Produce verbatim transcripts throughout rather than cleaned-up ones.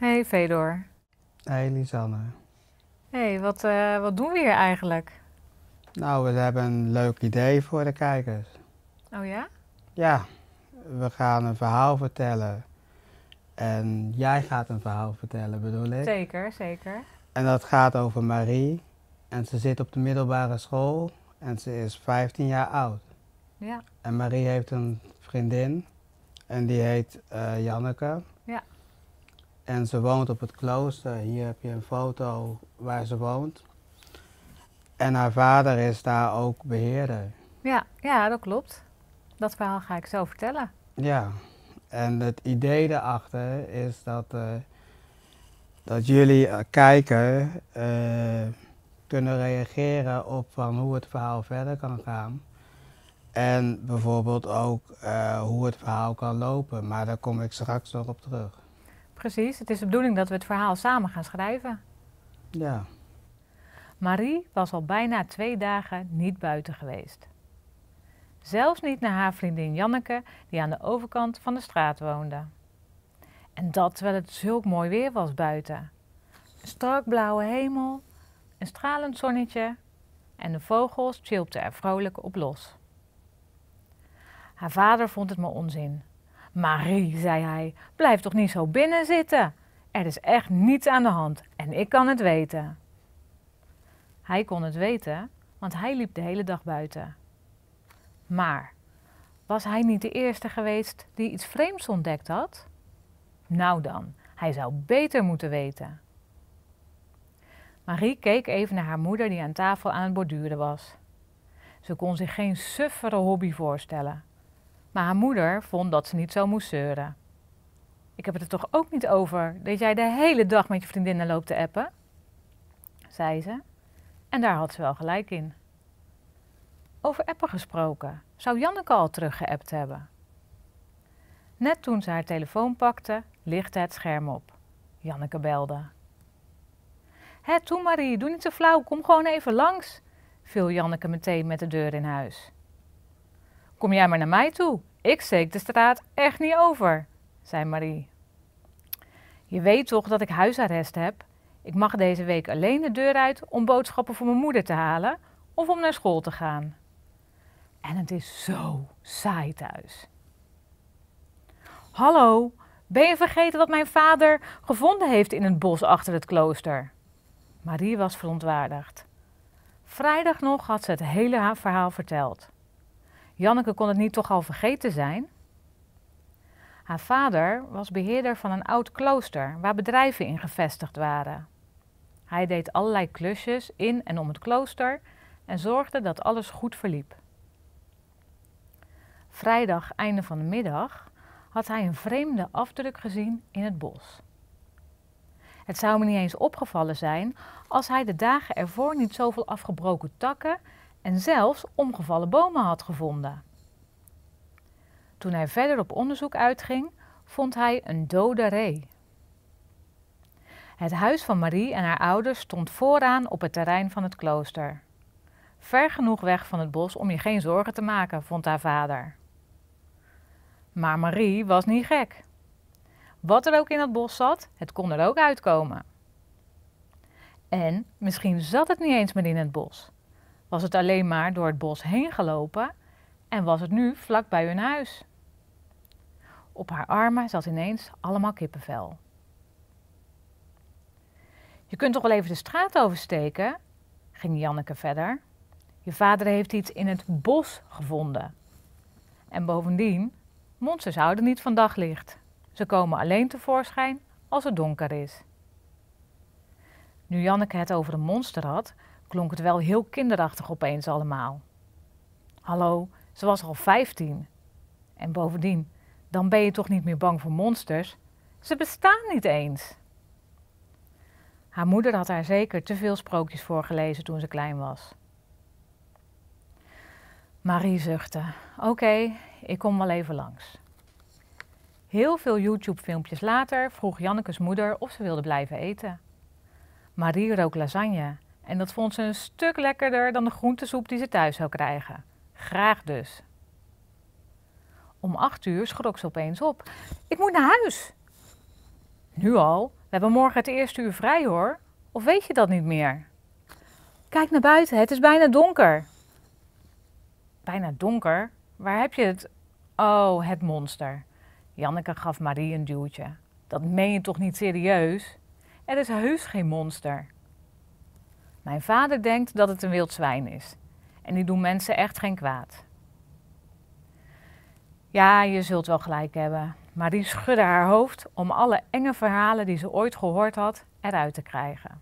Hey Fedor. Hey Lisanne. Hey, wat, eh, wat doen we hier eigenlijk? Nou, we hebben een leuk idee voor de kijkers. Oh ja? Ja, we gaan een verhaal vertellen. En jij gaat een verhaal vertellen, bedoel ik. Zeker, zeker. En dat gaat over Marie. En ze zit op de middelbare school en ze is vijftien jaar oud. Ja, En Marie heeft een vriendin en die heet eh, Janneke. ja. En ze woont op het klooster. Hier heb je een foto waar ze woont. En haar vader is daar ook beheerder. Ja, ja, dat klopt. Dat verhaal ga ik zo vertellen. Ja, en het idee daarachter is dat, eh, dat jullie uh, kijker uh, kunnen reageren op van hoe het verhaal verder kan gaan. En bijvoorbeeld ook uh, hoe het verhaal kan lopen, maar daar kom ik straks nog op terug. Precies, het is de bedoeling dat we het verhaal samen gaan schrijven. Ja. Marie was al bijna twee dagen niet buiten geweest. Zelfs niet naar haar vriendin Janneke, die aan de overkant van de straat woonde. En dat terwijl het zulk mooi weer was buiten. Een strak blauwe hemel, een stralend zonnetje en de vogels chilpten er vrolijk op los. Haar vader vond het maar onzin. Marie, zei hij, blijf toch niet zo binnen zitten. Er is echt niets aan de hand en ik kan het weten. Hij kon het weten, want hij liep de hele dag buiten. Maar was hij niet de eerste geweest die iets vreemds ontdekt had? Nou dan, hij zou beter moeten weten. Marie keek even naar haar moeder die aan tafel aan het borduren was. Ze kon zich geen suffere hobby voorstellen. Maar haar moeder vond dat ze niet zo moest zeuren. Ik heb het er toch ook niet over dat jij de hele dag met je vriendinnen loopt te appen? Zei ze. En daar had ze wel gelijk in. Over appen gesproken, zou Janneke al teruggeappt hebben? Net toen ze haar telefoon pakte, lichtte het scherm op. Janneke belde. Hé, toe Marie, doe niet zo flauw, kom gewoon even langs, viel Janneke meteen met de deur in huis. Kom jij maar naar mij toe, ik steek de straat echt niet over, zei Marie. Je weet toch dat ik huisarrest heb? Ik mag deze week alleen de deur uit om boodschappen voor mijn moeder te halen of om naar school te gaan. En het is zo saai thuis. Hallo, ben je vergeten wat mijn vader gevonden heeft in het bos achter het klooster? Marie was verontwaardigd. Vrijdag nog had ze het hele verhaal verteld. Janneke kon het niet toch al vergeten zijn? Haar vader was beheerder van een oud klooster waar bedrijven in gevestigd waren. Hij deed allerlei klusjes in en om het klooster en zorgde dat alles goed verliep. Vrijdag, einde van de middag, had hij een vreemde afdruk gezien in het bos. Het zou me niet eens opgevallen zijn als hij de dagen ervoor niet zoveel afgebroken takken en zelfs omgevallen bomen had gevonden. Toen hij verder op onderzoek uitging, vond hij een dode ree. Het huis van Marie en haar ouders stond vooraan op het terrein van het klooster. Ver genoeg weg van het bos om je geen zorgen te maken, vond haar vader. Maar Marie was niet gek. Wat er ook in het bos zat, het kon er ook uitkomen. En misschien zat het niet eens meer in het bos. Was het alleen maar door het bos heen gelopen en was het nu vlak bij hun huis. Op haar armen zat ineens allemaal kippenvel. Je kunt toch wel even de straat oversteken, ging Janneke verder. Je vader heeft iets in het bos gevonden. En bovendien, monsters houden niet van daglicht. Ze komen alleen tevoorschijn als het donker is. Nu Janneke het over een monster had, klonk het wel heel kinderachtig opeens allemaal. Hallo, ze was al vijftien. En bovendien, dan ben je toch niet meer bang voor monsters? Ze bestaan niet eens. Haar moeder had haar zeker te veel sprookjes voorgelezen toen ze klein was. Marie zuchtte. Oké, okay, ik kom wel even langs. Heel veel YouTube-filmpjes later vroeg Jannekes moeder of ze wilde blijven eten. Marie rook lasagne en dat vond ze een stuk lekkerder dan de groentesoep die ze thuis zou krijgen. Graag dus. Om acht uur schrok ze opeens op. Ik moet naar huis. Nu al? We hebben morgen het eerste uur vrij hoor. Of weet je dat niet meer? Kijk naar buiten, het is bijna donker. Bijna donker? Waar heb je het? Oh, het monster. Janneke gaf Marie een duwtje. Dat meen je toch niet serieus? Er is heus geen monster. Mijn vader denkt dat het een wild zwijn is. En die doen mensen echt geen kwaad. Ja, je zult wel gelijk hebben. Marie schudde haar hoofd om alle enge verhalen die ze ooit gehoord had eruit te krijgen.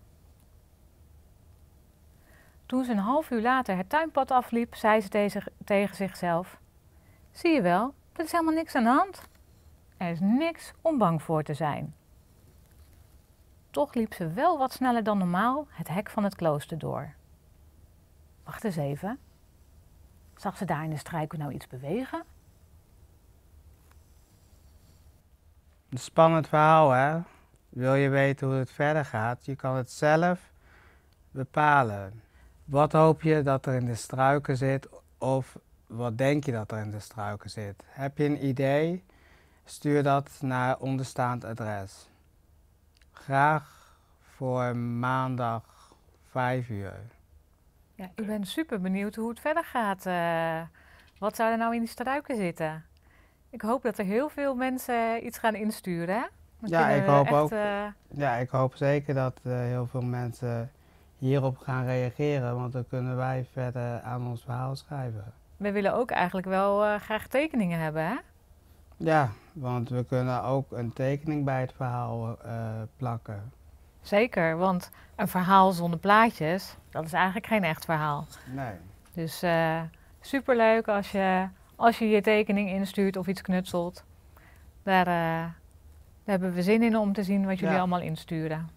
Toen ze een half uur later het tuinpad afliep, zei ze tegen, tegen zichzelf: zie je wel, er is helemaal niks aan de hand. Er is niks om bang voor te zijn. Toch liep ze wel wat sneller dan normaal het hek van het klooster door. Wacht eens even. Zag ze daar in de struiken nou iets bewegen? Een spannend verhaal, hè? Wil je weten hoe het verder gaat? Je kan het zelf bepalen. Wat hoop je dat er in de struiken zit of wat denk je dat er in de struiken zit? Heb je een idee? Stuur dat naar onderstaand adres. Graag voor maandag vijf uur. Ja, ik ben super benieuwd hoe het verder gaat. Uh, wat zou er nou in die struiken zitten? Ik hoop dat er heel veel mensen iets gaan insturen. Hè? Dan ja, ik hoop echt, ook. Uh... Ja, ik hoop zeker dat uh, heel veel mensen hierop gaan reageren, want dan kunnen wij verder aan ons verhaal schrijven. We willen ook eigenlijk wel uh, graag tekeningen hebben, hè? Ja, want we kunnen ook een tekening bij het verhaal uh, plakken. Zeker, want een verhaal zonder plaatjes, dat is eigenlijk geen echt verhaal. Nee. Dus uh, superleuk als je, als je je tekening instuurt of iets knutselt. Daar, uh, daar hebben we zin in om te zien wat jullie ja. allemaal insturen.